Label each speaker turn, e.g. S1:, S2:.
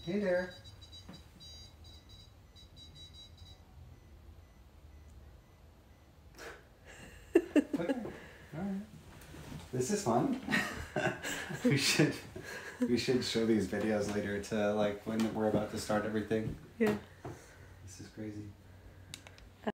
S1: Hey there. Okay. All right. This is fun. we should show these videos later to like when we're about to start everything.
S2: Yeah.
S1: This is crazy.